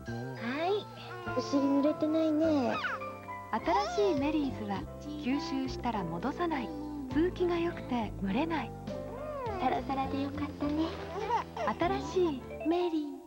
はい、お尻濡れてないね。 新しいメリーズは吸収したら戻さない、通気が良くて蒸れない。 サラサラでよかったね。 新しいメリー